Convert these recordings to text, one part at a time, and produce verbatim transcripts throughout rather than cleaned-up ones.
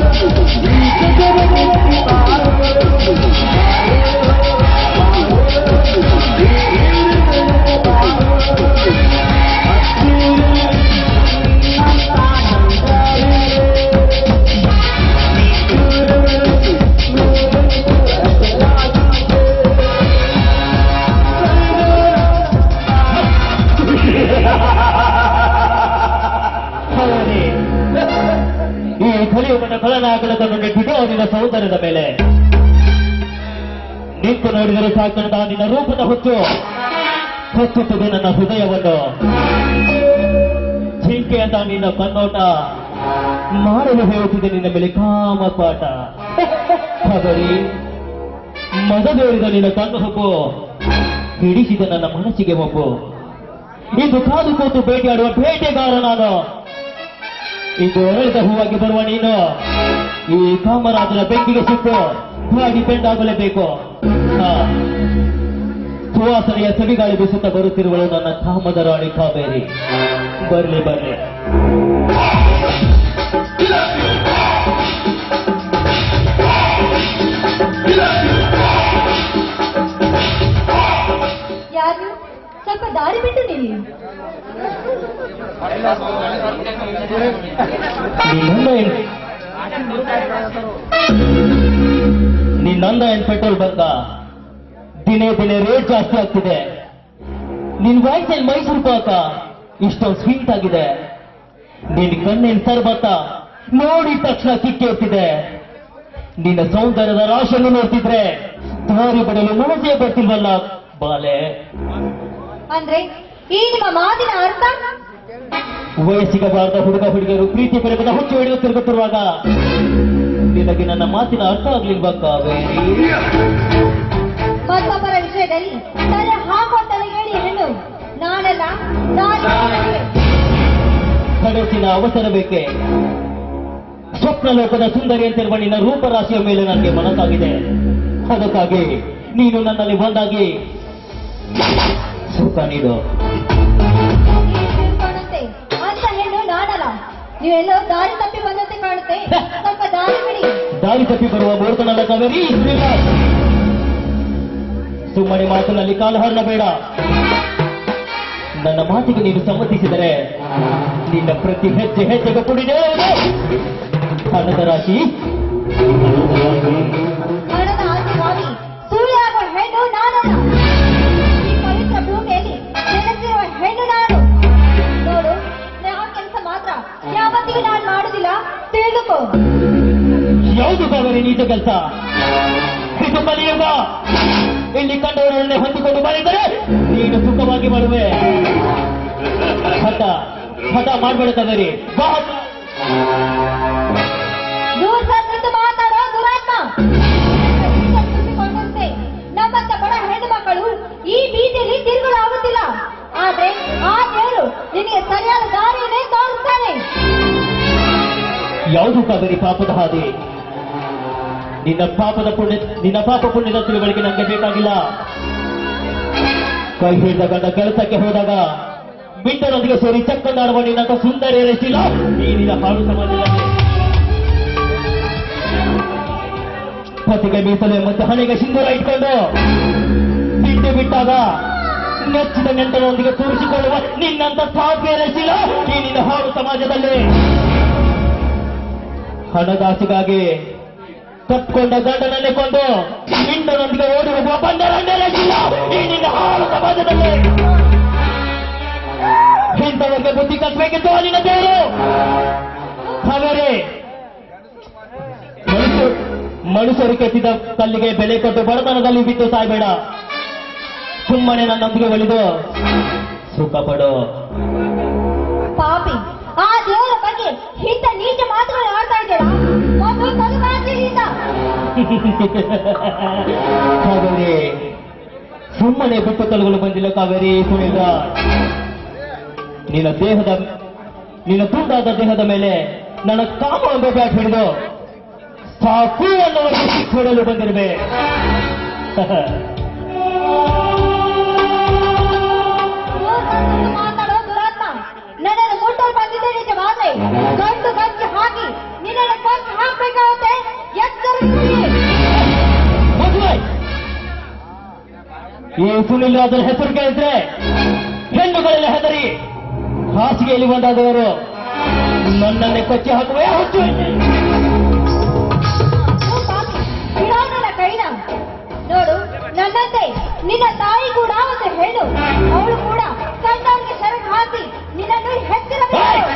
ಸೌಂದರ್ಯದ ಮೇಲೆ ನಿಂತು ನೋಡಿದರೆ ಸಾಕಂತ ನಿನ್ನ ರೂಪದ ಹುಚ್ಚು ಹೊಚ್ಚುತ್ತದೆ ನನ್ನ ಹೃದಯವನ್ನು. ಜಿಂಕೆ ಅಂತ ನಿನ್ನ ಕನ್ನೋಟ ಮಾಡಲು ಹೇಳುತ್ತಿದೆ ನಿನ್ನ ಮೇಲೆ ಕಾಮಪಾಠ. ಖಬರಿ ಮದವೇರಿದ ನಿನ್ನ ಕಣ್ಣು ಹುಬ್ಬು ಹಿಡಿಸಿದ ನನ್ನ ಮನಸ್ಸಿಗೆ ಒಬ್ಬು. ಇಂದು ಕಾದು ಕೂತು ಭೇಟಿಯಾಡುವ ಬೇಟೆಗಾರ ನಾನು. ಇದು ಅರಳಿದ ಹೂವಾಗಿ ಬರುವ ನೀನು ಈ ಕಾಮರಾಜನ ಬೆಂಕಿಗೆ ಸಿಕ್ಕು ಹಾಗೆ ಬೆಂಡಾಗಲೇಬೇಕು. ಸುವಾಸನೆಯ ಸವಿಗಾಳಿ ಬೀಸುತ್ತಾ ಬರುತ್ತಿರುವಳು ನನ್ನ ಕಾಮದ ರಾಣಿ ಕಾವೇರಿ. ಬರ್ಲಿ ಬರ್ಲಿ. ಯಾರು ಸ್ವಲ್ಪ ದಾರಿ ಬಿಟ್ಟು ನೀವು ನಿನ್ನಂದ ಏನ್ ಪೆಟ್ರೋಲ್ ಬಂಕ ದಿನೇ ದಿನೇ ರೇಟ್ ಜಾಸ್ತಿ ಆಗ್ತಿದೆ. ನಿನ್ ವಾಯ್ಸಲ್ಲಿ ಮೈಸೂರು ಪಾಕ ಇಷ್ಟೊಂದು ಸ್ವೀಟ್ ಆಗಿದೆ. ನಿನ್ ಕಣ್ಣಿನ ಸರ್ಬತ್ತ ನೋಡಿದ ತಕ್ಷಣ ಕಿಕ್ಕೇರ್ತಿದೆ. ನಿನ್ನ ಸೌಂದರ್ಯದ ರಾಶಿಯನ್ನು ನೋಡ್ತಿದ್ರೆ ದಾರಿ ಬಡಲು ಮನಸ್ಸೇ ಬರ್ತಿಲ್ವಲ್ಲ ಬಾಲೆ. ಅಂದ್ರೆ ಈ ನಿಮ್ಮ ಮಾತಿನ ಅರ್ಥ ವಯಸ್ಸಿಗಬಾರದ ಹುಡುಗ ಹುಡುಗಿಯರು ಪ್ರೀತಿ ಪ್ರೇಮದ ಹುಚ್ಚು ಹಿಡಿದು ತಿರುಗುತ್ತಿರುವಾಗ ನಿನಗೆ ನನ್ನ ಮಾತಿನ ಅರ್ಥ ಆಗ್ಲಿಲ್ವಾ ಕಾವೇರಿ? ಮತ್ತೊಬ್ಬರ ವಿಷಯದಲ್ಲಿ ತಲೆ ಹಾಕೋ ತಲೆಗೇಳಿ ಹೆಣ್ಣು ನಾನೆಲ್ಲ. ಕನಸಿನ ಅವಸರ ಬೇಕೆ? ಸ್ವಪ್ನ ಲೋಕದ ಸುಂದರಿ ಅಂತಿರುವ ನಿನ್ನ ರೂಪರಾಶಿಯ ಮೇಲೆ ನನಗೆ ಮನಸ್ಸಾಗಿದೆ. ಅದಕ್ಕಾಗಿ ನೀನು ನನ್ನಲ್ಲಿ ಬಂದಾಗಿ ಸುಖ ನೀಡು. ಅಂತ ಹೆಣ್ಣು ನಾನಲ್ಲ. ನೀವೆಲ್ಲೋ ದಾರಿ ತಪ್ಪಿ ಬಂದಂತೆ ಕಾಣುತ್ತೆ. ಸ್ವಲ್ಪ ದಾರಿ ಬಿಡಿ. ದಾರಿ ತಪ್ಪಿ ಬರುವ ಮೂರ್ತನಲ್ಲ ಕಾವೇರಿ. ಸುಮ್ಮನೆ ಮಾತಿನಲ್ಲಿ ಕಾಲು ಹರಳಬೇಡ. ನನ್ನ ಮಾತಿಗೆ ನೀನು ಸಮ್ಮತಿಸಿದರೆ ನಿನ್ನ ಪ್ರತಿ ಹೆಜ್ಜೆ ಹೆಜ್ಜೆಗೆ ಕುಡಿದೇ ಹಣದ ರಾಶಿ. ಹಣದ ಆಸೆಗಾಗಿ ಸುಳ್ಳು ಹೆಣ್ಣು ನಾನಲ್ಲ. ಈ ಪವಿತ್ರ ಭೂಮಿಯಲ್ಲಿ ನೆಲೆಸಿರುವ ಹೆಣ್ಣು ನಾನು. ನೋಡು, ಆ ಕೆಲಸ ಮಾತ್ರ ಯಾವತ್ತಿಗೂ ನಾನು ಮಾಡುದಿಲ್ಲ, ತಿಳಿದುಕೋ. ಯಾವುದು ಕಾವೇರಿ ನೀಚ ಕೆಲಸ? ಇದು ಕಲಿಯುಗ. ಇಲ್ಲಿ ಕಂಡವರನ್ನೇ ಹೊಂದಿಕೊಂಡು ಮಾಡಿದರೆ ನೀನು ಸುಖವಾಗಿ ಮಾಡುವೆ. ಹಠ ಹಠ ಮಾಡಬೇಡ ಕಾವೇರಿ. ಮಾತಾಡೋ ದುರಾತ್ಮ. ನಮ್ಮಂತ ಬಡ ಹೆಣ್ಣು ಮಕ್ಕಳು ಈ ಬೀದಿಯಲ್ಲಿ ತಿರುಗುಳಾಗುತ್ತಿಲ್ಲ. ಆದ್ರೆ ಆ ದೇವರು ನಿನಗೆ ಸರಿಯಾದ ದಾರಿಯನ್ನೇ ತೋರಿಸ್ತಾನೆ. ಯಾವುದು ಕಾವೇರಿ ಪಾಪದ ಹಾದಿ? ನಿನ್ನ ಪಾಪದ ಪುಣ್ಯ ನಿನ್ನ ಪಾಪ ಪುಣ್ಯದ ತಿಳುವಳಿಕೆ ನನಗೆ ಬೇಕಾಗಿಲ್ಲ. ಕೈ ಹಿಡಿದ ಗಂಡ ಕೆಲಸಕ್ಕೆ ಹೋದಾಗ ಬಿಟ್ಟರೊಂದಿಗೆ ಸೇರಿ ಚಕ್ಕಂದಾಡುವ ನಿನ್ನಂತ ಸುಂದರ ರೆಷ್ಟಿಲ್ಲ ಈ ನಿನ್ನ ಹಾಡು ಸಮಾಜದಲ್ಲಿ. ಪತಿಗೆ ಮೀಸಲೆ ಮತ್ತೆ ಹಣೆಗೆ ಸಿಂಧೂರ ಇಟ್ಕೊಂಡು ಬಿಟ್ಟು ಬಿಟ್ಟಾಗ ನೆಚ್ಚಿದ ನೆಂಟರೊಂದಿಗೆ ತೋರಿಸಿಕೊಳ್ಳುವ ನಿನ್ನಂತ ಸಾಧ್ಯ ರೆಷ್ಟಿಲ್ಲ ಈ ನಿನ್ನ ಹಾಡು ಸಮಾಜದಲ್ಲಿ. ಹಣದಾಸೆಗಾಗಿ ಕಟ್ಕೊಂಡ ಗಂಡನನ್ನೇ ಕೊಂಡು ಮಿಂಡನೊಂದಿಗೆ ಓಡಿ ಹೋಗುವ ಬಂದರನ್ನೆಲ್ಲ ಈ ನಿನ್ನ ಹಾಳು ಸಮಾಜದಲ್ಲಿ. ಇಂಥವರಿಗೆ ಬುದ್ಧಿ ಕಟ್ಟಬೇಕಿತ್ತು ನಿನ್ನ ದೇವರು. ಹಾಗಾದ್ರೆ ಮನುಷ್ಯರು ಕೆತ್ತಿದ ಕಲ್ಲಿಗೆ ಬೆಲೆ ಕೊಟ್ಟು ಬಡತನದಲ್ಲಿ ಬಿಟ್ಟು ಸಾಯ್ಬೇಡ. ಸುಮ್ಮನೆ ನನ್ನೊಂದಿಗೆ ಒಲಿದು ಸುಖ ಪಡು. ಪಾಪಿ, ಆ ದೇವರ ಬಗ್ಗೆ ಇಂಥ ನೀಚ ಮಾತುಗಳು ಆಡ್ತಾ ಇದ್ದೀರಾ? ಕಾವೇರಿ, ಸುಮ್ಮನೆ ಬಿಟ್ಟು ತಲೆಗಳು ಬಂದಿಲ್ಲ ಕಾವೇರಿ. ಸುನಿಲ್ಲ, ನಿನ್ನ ದೇಹದ ನಿನ್ನ ತುಂಡಾದ ದೇಹದ ಮೇಲೆ ನನ್ನ ಕಾಮ ಒಂದು ಬ್ಯಾಟ್ ಹಿಡಿದು ಸಾಕು ಅನ್ನುವ ಹೊಡಲು ಬಂದಿರುವೆ. ಮಾತಾಡೋ ದುರಾತ್ಮ, ನನ್ನನ್ನು ಮುಟ್ಟಲು ಬಂದಿದ್ದೆ ನಿಜವಾದ್ರೆ ಗಂಟು ಗಂಟು ಹಾಕಿ ನಿನ್ನನ್ನು ಕೊಂದು ಹಾಕ್ಬೇಕು. ಈ ಸುನಿಲ್ ರಾಜನ ಹೆಸರು ಕೇಳಿದ್ರೆ ಹೆಣ್ಣುಗಳೆಲ್ಲ ಹೆದರಿ ಹಾಸಿಗೆಯಲ್ಲಿ ಬಂದಾದವರು ನನ್ನನ್ನೇ ಕಚ್ಚಿ ಹಾಕುವ ಹುಚ್ಚು. ಬಿಡೋನಲ್ಲ ಕೈನ. ನೋಡು, ನನ್ನಂತೆ ನಿನ್ನ ತಾಯಿ ಕೂಡ ಒಂದು ಹೇಳು. ಅವಳು ಕೂಡ ಕಂಡವನಿಗೆ ಶರಣು ಹಾಕಿ ನಿನ್ನನ್ನು ಹೆಚ್ಚಿರಬೇಕು.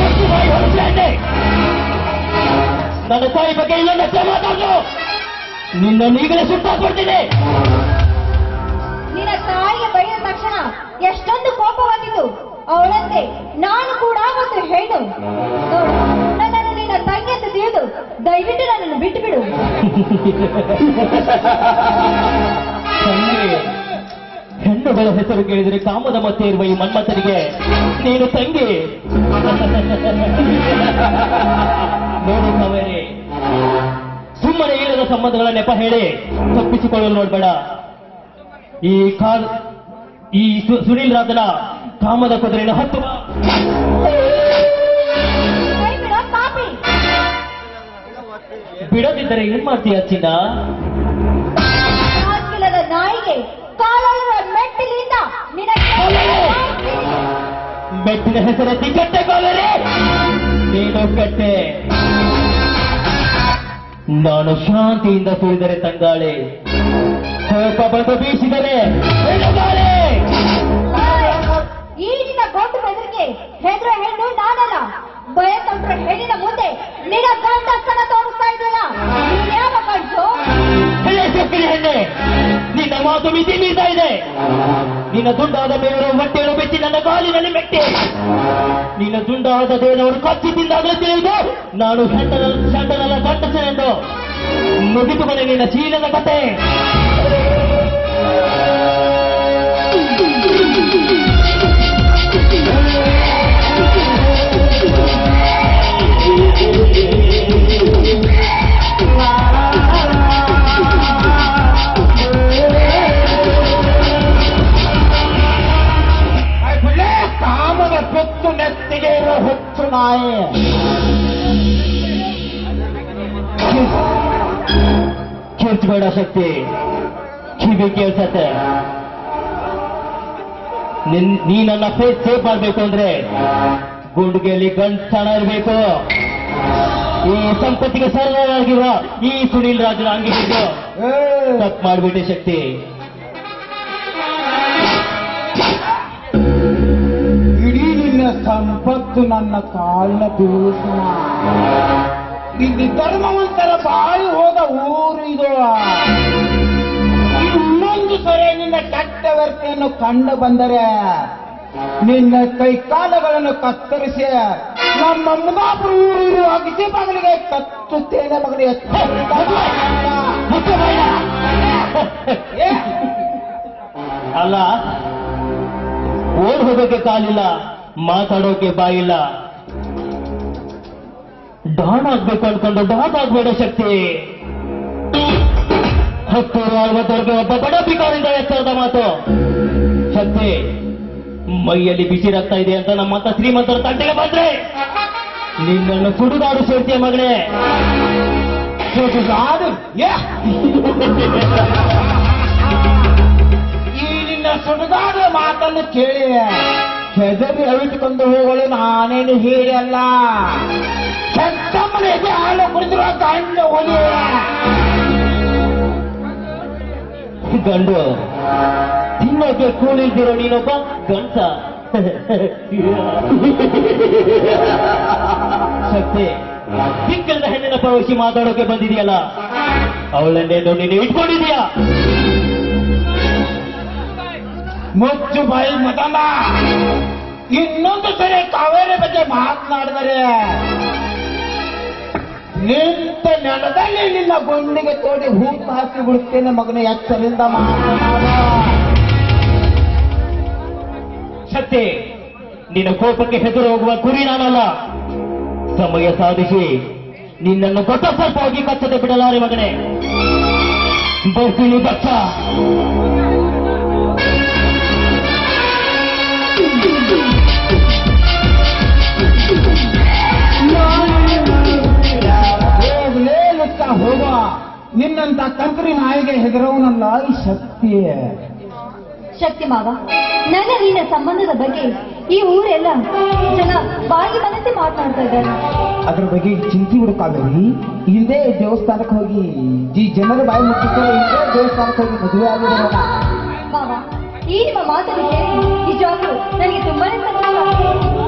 ನನ್ನ ತಾಯಿ ಬಗ್ಗೆ ಇಲ್ಲೊಂದು ಮಾತಾಡು. ನಿನ್ನನ್ನು ಈಗಲೇ ಸುಟ್ಟಾಕ್ಬಿಡ್ತೀನಿ. ನಿನ್ನ ತಾಯಿಗೆ ಬೈದ ತಕ್ಷಣ ಎಷ್ಟೊಂದು ಕೋಪ ಬಂದಿತು. ಅವಳಂತೆ ನಾನು ಕೂಡ ಒಂದು ಹೆಣ್ಣು. ನೋಡು, ನನ್ನನ್ನು ನಿನ್ನ ತಂಗಿ ಅಂತ ತಿಳಿದು ದಯವಿಟ್ಟು ನನ್ನನ್ನು ಬಿಟ್ಟು ಬಿಡು. ಹೆಣ್ಣುಗಳ ಹೆಸರು ಕೇಳಿದರೆ ಕಾಮದ ಮತ್ತೆ ಇರುವ ಈ ಮನ್ಮಥನಿಗೆ ನೀನು ತಂಗಿ. ನೋಡು ಕಾವೇರಿ, ಸುಮ್ಮನೆ ಇಲ್ಲದ ಸಂಬಂಧಗಳ ನೆಪ ಹೇಳಿ ತಪ್ಪಿಸಿಕೊಳ್ಳಲು ನೋಡ್ಬೇಡ. ಈ ಕಾ ಈ ಸುನೀಲ್ ರಾಜನ ಕಾಮದ ಕುದುರೆಯನ್ನು ಹತ್ತು ಬಿಡದಿದ್ದರೆ ಏನ್ ಮಾಡ್ತೀಯ ಚಿನ್ನ? ನಾಯಿಗೆ ಕಾಲಿರುವ ಮೆಟ್ಟಿಲಿಂದ ಮೆಟ್ಟಿನ ಹೆಸರೆತ್ತಿ ಕಟ್ಟೆ ಕಾವೇರಿ. ನೀನು ಕಟ್ಟೆ, ನಾನು ಶಾಂತಿಯಿಂದ ಸುಳಿದರೆ ತಂಗಾಳೆ, ಕೋಪ ಬಂದು ಬೀಸಿದರೆ ಈಗಿನ ಗೊತ್ತು ಬೆದರಿಗೆ ಹೆದ್ರ ಹೆಣ್ಣು ನಾನಲ್ಲ. ಭಯತಂತ್ರ ಹೆಣ್ಣಿನ ಮುಂದೆ ನಿನ್ನ ಗಂಡಸ್ತನ ತೋರಿಸ್ತಾ ಇದ್ದೀನ. ಯಾವ ಕಳ್ಸು ಹೆಣ್ಣೆ, ನಿನ್ನ ಮಾತು ಮಿತಿ ಮೀರ್ತಾ ಇದೆ. ನಿನ್ನ ದುಂಡಾದ ಮೇವರು ಹೊಟ್ಟೆಯನ್ನು ಬೆಚ್ಚಿ ನನ್ನ ಕಾಲಿನಲ್ಲಿ ಮೆಟ್ಟಿ ನಿನ್ನ ದುಂಡಾದ ದೇವರವರು ಕಚ್ಚಿ ತಿಂದಾಗಲೇ ತಿಳಿದು ನಾನು ಶಂಡನ ಶಂಡನಲ್ಲ ಗಂಡಸನೆಂದು ಮುಗಿದು ಮನೆ ನಿನ್ನ ಚೀಲದ ಕತೆ. ಕಾಮದ ಪೆತ್ತು ನೆತ್ತಿಗೆ ಇರೋ ಹುಚ್ಚು ನಾಯಿ. ಕಿರ್ಚಬೇಡ ಶಕ್ತಿ, ಕಿವಿ ಕೇಳ್ಸತ್ತೆ. ನೀ ನನ್ನ ಫೇಸ್ ಸೇವ್ ಮಾಡ್ಬೇಕು ಅಂದ್ರೆ ಗುಂಡಿಗೆಯಲ್ಲಿ ಗಂಡು ಸ್ಥಾನ ಇರಬೇಕು. ಈ ಸಂಪತ್ತಿಗೆ ಸರಳವಾಗಿರುವ ಈ ಸುನೀಲ್ ರಾಜನ ಅಂಗಿ ಹಿಡಿದು ತಪ್ಪು ಮಾಡ್ಬಿಟ್ಟೆ ಶಕ್ತಿ. ಇಡೀ ನಿನ್ನ ಸಂಪತ್ತು ನನ್ನ ಕಾಲಿನ ದೂಷಣ. ಇಲ್ಲಿ ಧರ್ಮವಂತರ ಬಾಳಿ ಹೋದ ಊರು ಇದು. ಇನ್ನೊಂದು ಸರಿ ನಿನ್ನ ಕೆಟ್ಟ ವರ್ತನೆಯನ್ನು ಕಂಡು ಬಂದರೆ ನಿನ್ನ ಕೈ ಕಾಲಗಳನ್ನು ಕತ್ತರಿಸಿ ನಮ್ಮ ಮುಗಾಪುರ ಊರು ಇರುವ ಅಗಸಿ ಬಾಗಿಲಿಗೆ ಕತ್ತುತ್ತೇನೆ ಮಗನಿಗೆ. ಅಲ್ಲ, ಓಡ್ ಹೋಗೋಕೆ ಕಾಲಿಲ್ಲ, ಮಾತಾಡೋಕೆ ಬಾಯಿಲ್ಲ. ಡಾನ್ ಆಗ್ಬೇಕು ಅನ್ಕೊಂಡು ಡಾನ್ ಆಗ್ಬೇಡ ಶಕ್ತಿ. ಹತ್ತೂರು ಅರವತ್ತವರೆಗೆ ಒಬ್ಬ ಬಡ ಭಿಕಾರಿಂದ ಎಚ್ಚರದ ಮಾತು ಶಕ್ತಿ. ಮೈಯಲ್ಲಿ ಬಿಸಿ ರಕ್ತ ಇದೆ ಅಂತ ನಮ್ಮಂತ ಶ್ರೀಮಂತರ ತಂಟೆಗೆ ಬಂದ್ರೆ ನಿನ್ನನ್ನು ಸುಡುಗಾಡು ಸೇರ್ತೀಯ ಮಗಳೇ. ಸುಡುಗಾಡು? ಈ ನಿನ್ನ ಸುಡುಗಾಡು ಮಾತನ್ನು ಕೇಳಿ ಹೆದರಿ ಅವಿತುಕೊಂಡು ಹೋಗಲು ನಾನೇನು ಹೇಳಲ್ಲ. ಕೆಟ್ಟಮ್ಮನಿಗೆ ಹಾಲು ಕುಡಿದಿರುವ ಗಂಡ ಒಲಿ ಗಂಡು ತಿನ್ನೋಕೆ ಕೂಳಿಲ್ದಿರೋ ನೀನೊಬ್ಬ ಗಂಡ. ಶಕ್ತಿ, ಸಿಕ್ಕದ ಹೆಣ್ಣಿನ ಪ್ರವೇಶಿ ಮಾತಾಡೋಕೆ ಬಂದಿದೆಯಲ್ಲ, ಅವಳನ್ನೇನು ನೀನು ಇಟ್ಕೊಂಡಿದೀಯಾ? ಮುಚ್ಚು ಬಾಯಿ ಮದನ. ಇನ್ನೊಂದು ಸರಿ ಕಾವೇರಿ ಬಗ್ಗೆ ಮಾತನಾಡಿದರೆ ನಿಂತ ನೆಲದಲ್ಲಿ ನಿನ್ನ ಗುಂಡಿಗೆ ತೋಡಿ ಹೂಕು ಹಾಕಿ ಬಿಡುತ್ತೇನೆ ಮಗನ. ಎಚ್ಚರಿಂದ ಮಾತನಾಡ ಶಕ್ತಿ. ನಿನ್ನ ಕೋಪಕ್ಕೆ ಹೆಸರು ಹೋಗುವ ಗುರಿ ನಾನಲ್ಲ. ಸಮಯ ಸಾಧಿಸಿ ನಿನ್ನನ್ನು ದೊಡ್ಡ ಸ್ವಲ್ಪ ಹೋಗಿ ಕಚ್ಚದೆ ಬಿಡಲಾರೆ ಮಗನೇ. ಬರ್ತೀನಿ ದಕ್ಷ. ಹೋಗ. ನಿನ್ನಂತ ಕಂಕರಿ ನಾಯಿಗೆ ಹೆದರವನಲ್ಲ ಈ ಶಕ್ತಿ. ಶಕ್ತಿ ಮಾವ, ನನ್ನ ನಿನ್ನ ಸಂಬಂಧದ ಬಗ್ಗೆ ಈ ಊರೆಲ್ಲ ಜನ ಬಾಯಿ ಮನಸ್ಸೆ ಮಾತನಾಡ್ತಾ ಇದ್ದಾರೆ. ಅದ್ರ ಬಗ್ಗೆ ಚಿಂತೆ ಬಿಡು ಕಾವೇರಿ. ಹಿಂದೆ ದೇವಸ್ಥಾನಕ್ಕೆ ಹೋಗಿ ಈ ಜನರ ಬಾಯಿ ಮುಟ್ಟಿಸ್ತಾರೆ, ಹಿಂದೆ ದೇವಸ್ಥಾನಕ್ಕೆ ಹೋಗಿ ಮದುವೆ ಆಗಿರೋಣ. ಮಾವ, ಈ ನಿಮ್ಮ ಮಾತನ್ನು ಕೇಳಿ ನಿಜವಾಗ್ಲೂ ನನಗೆ ತುಂಬಾನೇ ಸಂತೋಷ.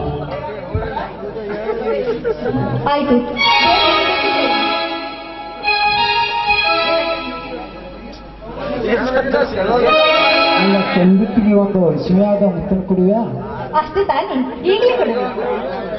ಆಯ್ತು, ನಿನ್ನ ಖಂಡಿತಿಗೆ ಒಂದು ಸಿಹಿಯಾದ ಮುತ್ತನ್ನು ಕೊಡುವ. ಅಷ್ಟೇ ತಾನೇ, ಈಗಲೇ ಕೊಡುವೆ.